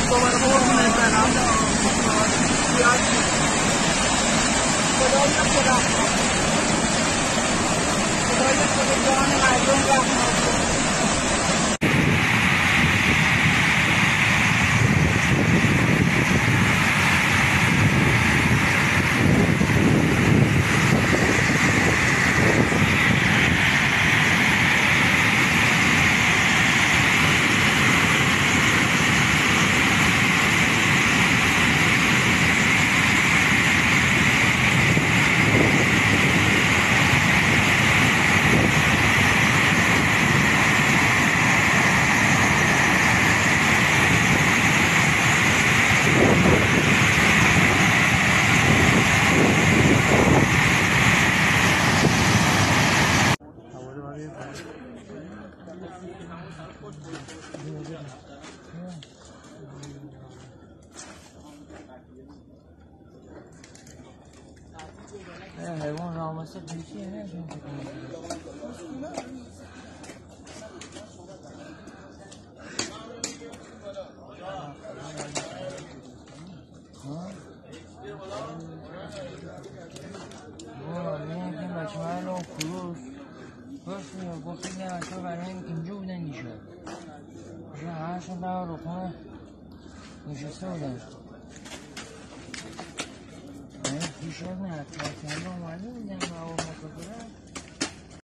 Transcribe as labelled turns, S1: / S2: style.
S1: دوباره قربونت برم. خدای خود جان مردم رحمت کن.
S2: حیوان رامسه پیچیه نشون این بچه من رو خروس گفت میاد گفت این بچه برای اینجا بودن دیشب همهشون برای رو خونه نشسته بودن دیشب نه اطلاعات اومده بودن و مسافره